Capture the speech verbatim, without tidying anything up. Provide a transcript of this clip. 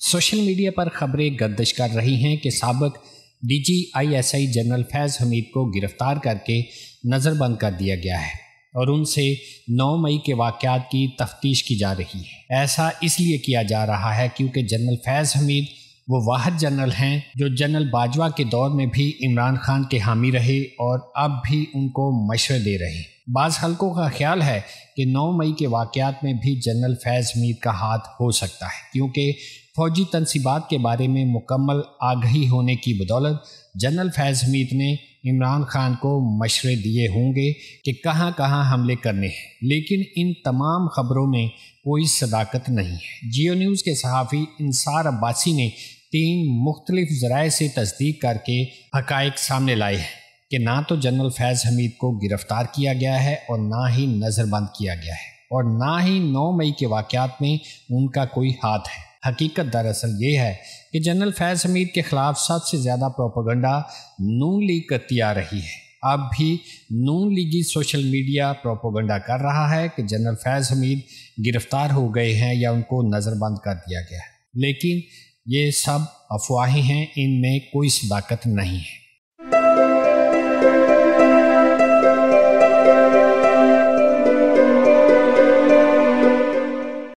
Social media پر خبریں گردش کر رہی ہیں کہ سابق D G I S I general Faiz Hameed کو گرفتار کر کے نظر بند کر دیا گیا ہے اور ان سے نو مئی کے واقعات کی تفتیش کی جا رہی ہے۔ ایسا اس لیے کیا جا رہا ہے کیونکہ جنرل فیض حمید وہ واحد جنرل ہیں جو جنرل باجوہ کے دور میں بھی عمران خان کے حامی رہے اور اب بھی ان کو مشورے دے رہے ہیں۔ بعض حلقوں کا خیال ہے کہ نو مئی کے واقعات میں بھی جنرل فیض حمید کا ہاتھ ہو سکتا ہے، کیونکہ فوجی تنصیبات کے بارے میں مکمل آگہی ہونے کی بدولت جنرل فیض حمید نے عمران خان کو مشورے دیے ہوں گے کہ کہاں کہاں حملے کرنے ہیں، لیکن ان تمام خبروں میں کوئی صداقت نہیں ہے۔ جیو نیوز کے صحافی انصار عباسی نے تین مختلف ذرائع سے تصدیق کر کے حقائق سامنے لائے ہیں کہ نہ تو جنرل فیض حمید کو گرفتار کیا گیا ہے اور نہ ہی نظر بند کیا گیا ہے اور نہ ہی نو مئی کے واقعات میں ان کا کوئی ہاتھ ہے۔ حقیقت دراصل یہ ہے کہ جنرل فیض حمید کے خلاف سب سے زیادہ پروپیگنڈا نون لیگ کرتی آ رہی ہے۔ اب بھی نون لیگی سوشل میڈیا پروپیگنڈا کر رہا ہے کہ جنرل فیض حمید گرفتار ہو گئے ہیں یا ان کو نظر بند کر دیا گیا ہے، لیکن یہ سب افواہیں ہیں، ان میں کوئی صداقت نہیں ہے۔